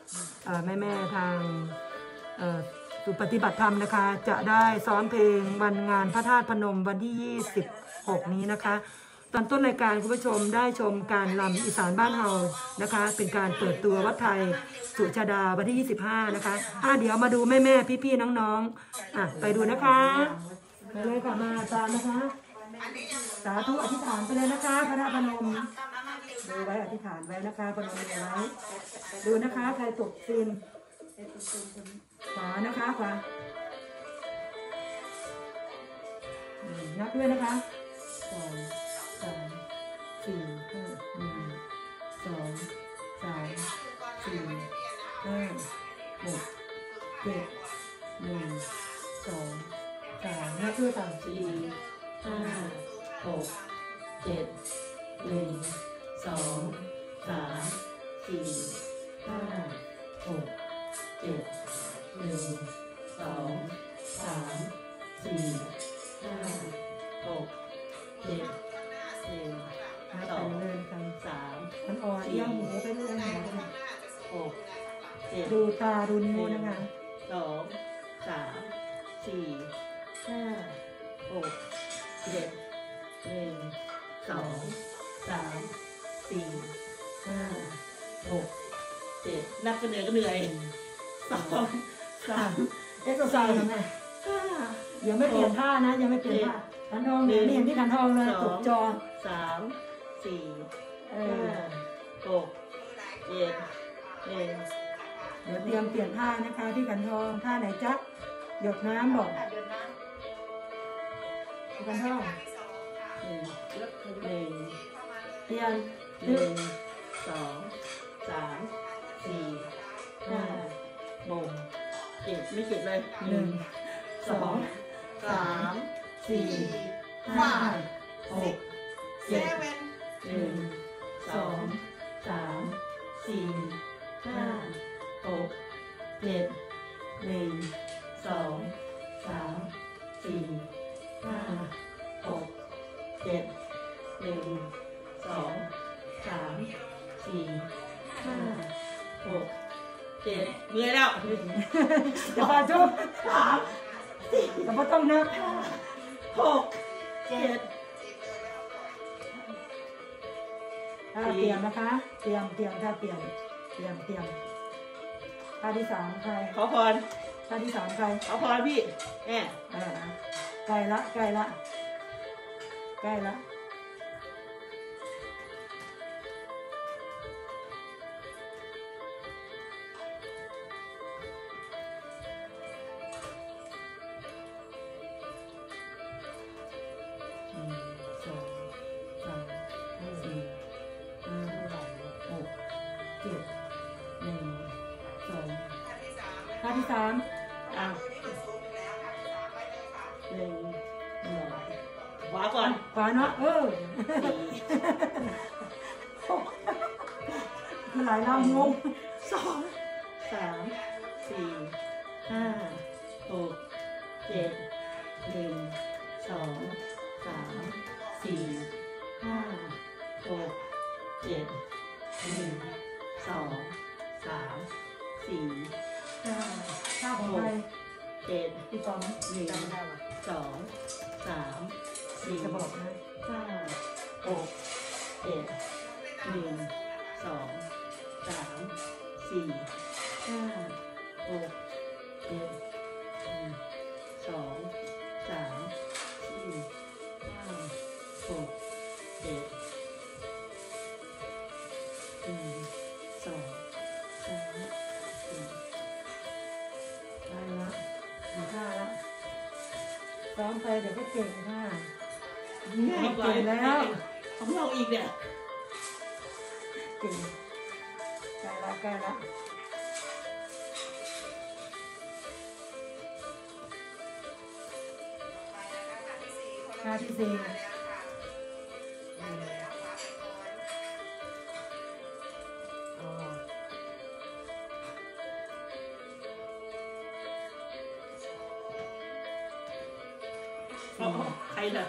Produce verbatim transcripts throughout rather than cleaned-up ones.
แม่แม่ทางสุปฏิบัติธรรมนะคะจะได้ซ้อมเพลงวันงานพระธาตุพนมวันที่ยี่สิบหกนี้นะคะตอนต้นรายการคุณผู้ชมได้ชมการรำอีสานบ้านเฮานะคะเป็นการเปิดตัววัดไทยสุชาดาวันที่ยี่สิบห้านะคะอ่ะเดี๋ยวมาดูแม่แม่พี่พี่น้องๆอ่ะไปดูนะคะไปเลยค่ะมาตามนะคะสาธุอธิษฐานไปเลยนะคะพระธาตุพนมดูไว้อธิษฐานไว้นะคะพนมมือไว้ดูนะคะใครตกฟิล์มขวานะคะขวานับด้วยนะคะสองสามสี่ห้าหนึ่งสองสามสี่ห้าหกเจ็ดหนึ่งสองสามนับด้วยสามสี่ห้าหกเจ็ดหนึ่งสองสามสี่ห้าหกเจ็ดหนึ่งสองสามสี่ห้าหกเจ็ดหนึ่งสองสามมันอ่อนเอี้ยงหูไปเรื่อยๆหกเจ็ดดูตาดูนิ้วนะคะสองสามสี่ห้าหกเจ็ดหนึ่งสองสามสี่ห้าหกเจ็ดนับกันเหนื่อยก็เหนื่อยสองสามเอ็กซ์ไซส์ทำไงยังไม่เปลี่ยนท่านะยังไม่เปลี่ยนท่าขันทองเนี่ยนี่เห็นที่ขันทองเลยตกจอสามสี่ห้าหกเจ็ดหนึ่งเดี๋ยวเตรียมเปลี่ยนท่านะคะที่ขันทองท่าไหนจ๊ะหยดน้ำบอกที่ขันทองหนึ่งหนึ่งเตรียมหนึ่งสองสามสี่ห้าหกเจ็ดไม่เจ็ดเลยหนึ่งสองสามสี่ห้าหกเจ็ดหนึ่งสองสามสี่ห้าหกเจ็ดหนึ่งสองสามสี่ห้าหกเจ็ดหนึ่งสองสามสี่ห้าหกเจ็ดเมื่อยแล้วจะพาจุ๊บสามสี่แต่ไม่ต้องนับหกเจ็ดถ้าเตรียมนะคะเตรียมเตรียมถ้าเตรียมเตรียมเตรียมท่าที่สามใครขอพรท่าที่สามใครขอพรพี่แม่ใกล้ละใกล้ละใกล้ละท่าที่สามอ่ะหนึ่งหนึ่งขวาก่อนขวาเนาะเออคือหลายรอบงงสองสามสี่ห้าหกเจ็ดหนึ่งสองสามสี่ห้าหกเจ็ดหนึ่งสองสามสี่ห้าห้าหกเจ็ดที่สองหนึ่งสองสามสี่จะบอกนะห้าหกเจ็ดหนึ่งสองสามสี่ห้าหกเจ็ดหนึ่งสองสามสี่ห้าหกเจ็ดหนึ่งสองสามสี่ได้ละมีท่าละซ้อมไปเดี๋ยวก็เก่งค่ะเก่งแล้วของเราอีกเนี่ยเก่งใกล้ละใกล้ละท่าที่สี่ใครล่ะ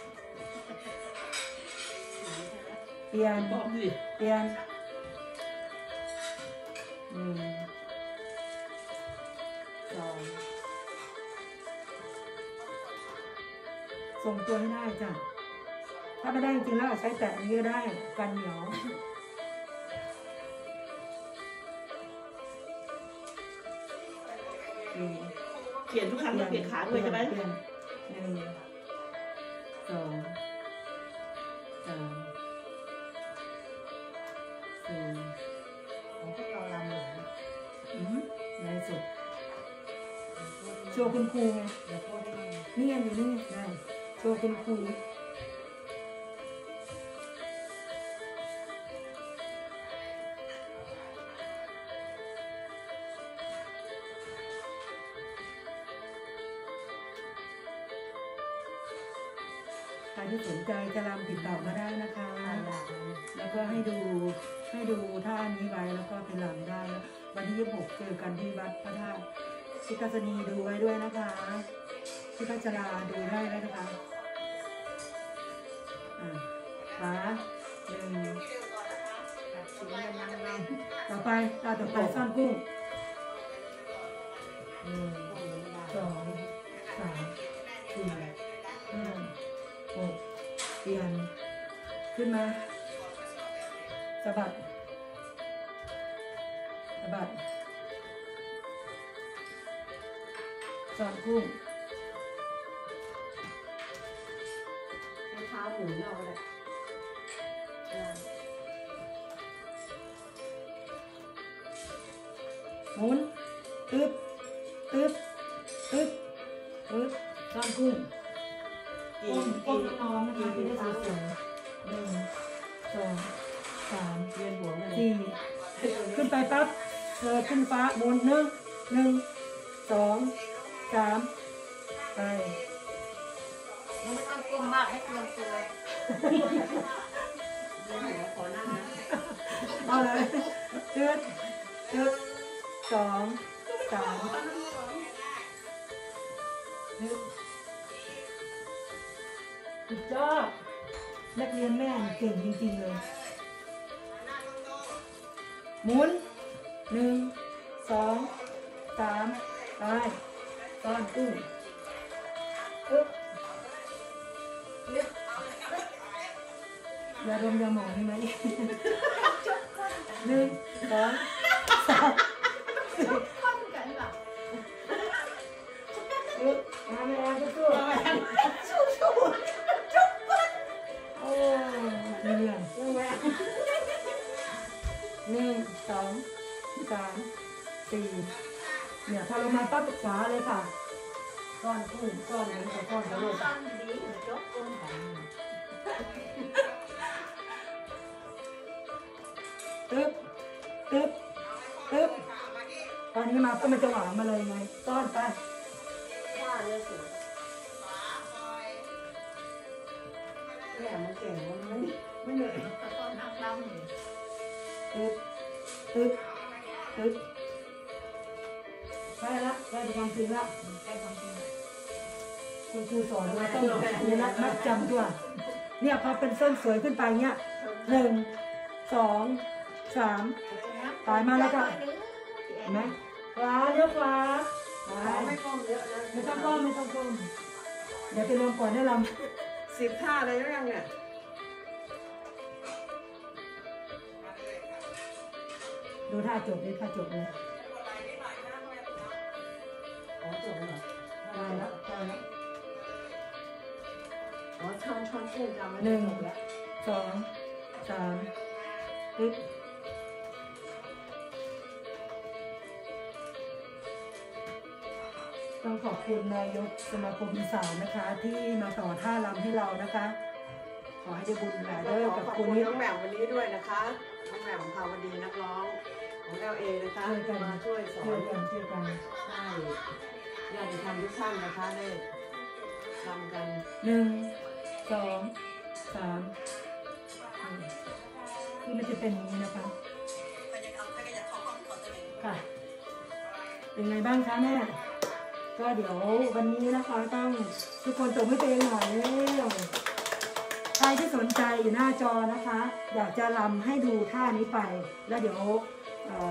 เปลี่ยนเปลี่ยนหนึ่งสองส่งตัวให้ได้จ้ะถ้าไม่ได้จริงๆแล้วใช้แตะอันนี้ก็ได้กันเหนียวเขียนทุกครั้งต้องเปลี่ยนขาด้วยใช่ไหมเปลี่ยนหนึ่งสองสามสี่ของพวกเราลำเหรออืมในสุดโชว์คุณครูไงนี่ไงอยู่นี่ได้โชว์คุณครูใครที่สนใจจะรำติดต่อมาได้นะคะแล้วก็ให้ดูให้ดูท่านี้ไว้แล้วก็ไปรำได้วันที่ยี่สิบหกเจอกันที่วัดพระธาตุพิกัสนีดูไว้ด้วยนะคะพิกัจราดูได้แล้วนะคะอ่าขาหนึ่งต่อไปตาต่อไปซ่อนกุ้งหนึ่งสองสามสี่ห้าหกเปลี่ยนขึ้นมาสะบัดสะบัดสอนกุ้งให้เท้าหมุนเราเลยหมุนตึ๊บตึ๊บตึ๊บตึ๊บสอนกุ้งก้มก้มน้องนะคะจะได้สวยๆหนึ่งสองสามเวียนหัวสี่ขึ้นไปปั๊บเลยขึ้นฟ้าหมุนหนึ่งหนึ่งสองสามไปไม่ต้องก้มมากให้เกลียงตัวเวียนหัวขอนั่งนะเอาเลยตึ๊ดตึ๊ดสองสามตึ๊ดสุดยอดนักเรียนแม่เก่งจริงๆเลยหมุนหนึ่งสองสามไปตอนกุ้งอึ๊บอย่าดมยาหมองนี่ไหมหนึ่งสองสามสี่อึ๊บมาแม่แอนสู้สู้โอ้ยเรื่องหนึ่งสองสามสี่เนี่ยพอลงมาปั๊บขวาเลยค่ะก้อนกุ้งก้อนนั้นกับก้อนกระโดดตึ๊บตึ๊บตึ๊บตอนนี้มาก็มันจะหวานมาเลยไงก้อนไปว่าเลยสิเนี่ยมันเก่งมันไม่ไม่เหนื่อยต้นนักล่ำตึ๊บตึ๊บตึ๊บได้ละได้ความจริงละได้ความจริงคุณครูสอนเราต้องมีนัดมัดจำด้วยเนี่ยพอเป็นเส้นสวยขึ้นไปเนี่ยหนึ่งสองสามตายมาแล้วก็เห็นไหมขวาเลี้ยวขวาไม่ก้มเยอะนะไม่ต้องก้มไม่ต้องก้มเดี๋ยวไปรวมก่อนได้ลำสิบท่าเลยแล้วยังเนี่ยดูท่าจบเลยท่าจบเลยอ๋อจบแล้วได้แล้วได้แล้วอ๋อช่องช่องกุ้งจำไว้หนึ่งสองสามปึ๊บต้องขอบคุณนายกสมาคมอีสานนะคะที่มาต่อท่ารำให้เรานะคะขอให้ได้บุญหลายเด้อกับคุณน้องแหม่มวันนี้ด้วยนะคะน้องแหม่มภาวดีนักร้องของเราเองนะคะมาช่วยสอนกันช่วยกันใช่ญาติธรรมทุกท่านนะคะได้ทำกันหนึ่งสองสามคือมันจะเป็นอย่างนี้นะคะค่ะเป็นไงบ้างคะแม่ก็เดี๋ยววันนี้นะคะต้องทุกคนจบให้ตัวเองหน่อยแล้วใครที่สนใจอยู่หน้าจอนะคะอยากจะรำให้ดูท่านี้ไปแล้วเดี๋ยว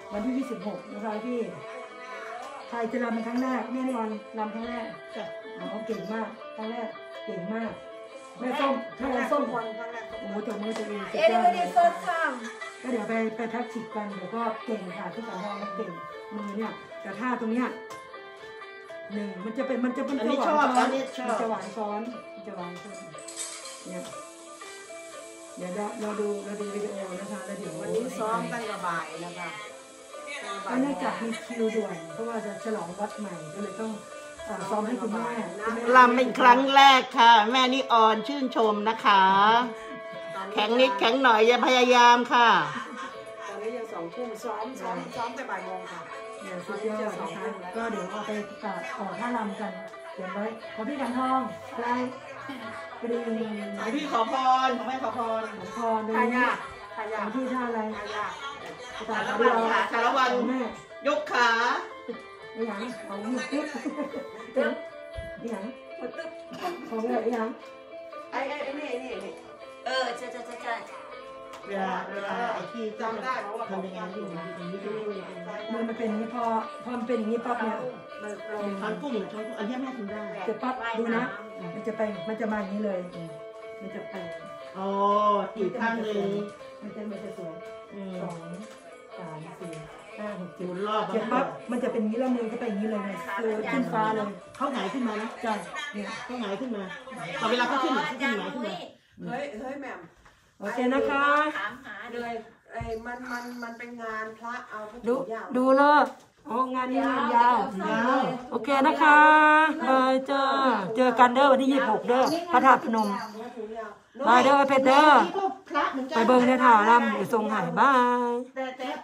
วันที่ยี่สิบหกนะคะพี่ใครจะรำเป็นครั้งแรกแม่นอนรำครั้งแรกจ้ะอ๋อเก่งมากครั้งแรกเก่งมากแม่ส้มแม่ส้มคนครั้งแรกโอ้โหจบมือตัวเองสุดเอ็ดยอดเอ็ดเลเอ็ยด first time ก็เดี๋ยวไปไปทักฉิกกันเดี๋ยวก็เก่งค่ะที่สำคัญเก่งมือเนี่ยแต่ท่าตรงเนี้ยหนึ่งมันจะเป็นมันจะเป็นอันจะนี้หชวาอน บซ้ออันนนี้ชอมันบจะหวานซ้อนมันจะหวานซ้อนเนี่ยเดี๋ยวเราเราดูเราดูวิดีโอนะคะแล้วเดี๋ยววันนี้ซ้อมตั้งแต่บ่ายนะคะก็เนื่องจากมีคิวด่วนเพราะว่าจะฉลองวัดใหม่ก็เลยต้องเอ่อซ้อมให้คุณแม่คุณแม่ลำเป็นครั้งแรกค่ะ แม่นิออนชื่นชมนะคะ แข็งนิดแข็งหน่อยอย่าพยายามค่ะตอนนี้ยังสองทุ่มซ้อมซ้อมซ้อมแต่บ่ายโมงค่ะเดี๋ยวสุดยอดนะคะก็เดี๋ยวเอาไปตัดต่อท่ารำกันเดี๋ยวไว้ขอพี่กันทองอะไรกระดิ่งของพี่ขอพรของแม่ขอพรของพรดูทานี่ยาทาขยาองพี่ท่าอะไรทายาตาสารเดีวัยวตรค่ะสารวัตรของแม่ยกขาไอ้หยังของหยุดตึ๊บตึ๊บไอ้หยังตึ๊บของอะไรไอ้หยังไอ้ไอ้ไอ้นี่ไอ้นี่นี่เออใช่ใช่ใช่ใช่เวลาเวลาไอ้ที่ต้องทำยังไงที่มันเป็นวิธีมือมันเป็นอย่างนี้พอพอมันเป็นอย่างนี้ปั๊บเนี่ยมันลงทานกุ้งทานกุ้งอันนี้แม่ทำได้เสร็จปั๊บดูนะ มันจะไปมันจะมาอย่างนี้เลย มันจะไปอ๋อตีข้างหนึ่งมันจะมันจะสวยอืมสองสามสี่ห้าหกหเจ็ดมุนรอบเสร็จปั๊บมันจะเป็นอย่างนี้แล้วมือก็ไปอย่างนี้เลยไงคือขึ้นฟ้าเลยเขาหงายขึ้นมานะใช่เนี่ยเขาหงายขึ้นมาพอเวลาเขาขึ้นเขาขึ้นหงายขึ้นมาเฮ้ยเฮ้ยแหม่มโอเคนะคะถามหาเลยไอ้มันมันมันเป็นงานพระเอาพระดูถุงยาวดูเลยโอ้งานนี้งานยาวยาวโอเคนะคะบายจ้าเจอกันเด้อวันที่ยี่สิบหกเด้อพระธาตุพนมพระถุงยาวบายเด้อเพชรเด้อนี่ก็พระเหมือนกันไปเบิ่งในถ่าลำอยู่ทรงหายบายแต่แต่